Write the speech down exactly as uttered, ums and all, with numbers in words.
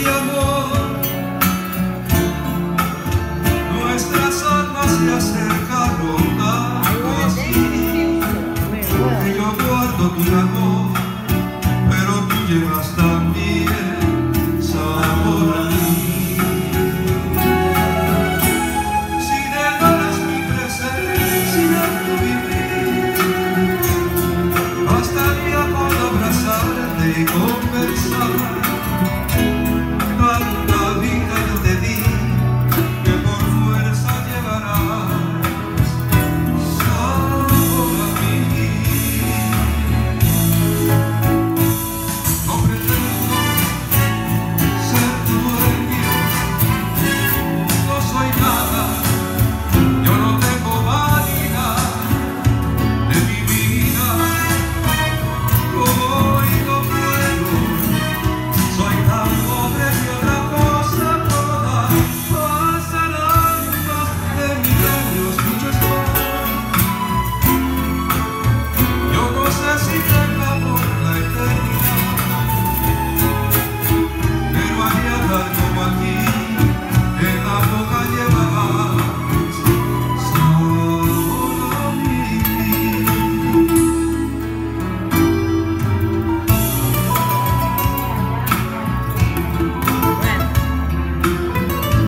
mi amor, nuestras almas se acercaron tanto así, porque yo guardo tu amor, pero tú llevas también sabor a mí. Si negaras mi presencia en tu vivir, bastaría con abrazarte y conversar.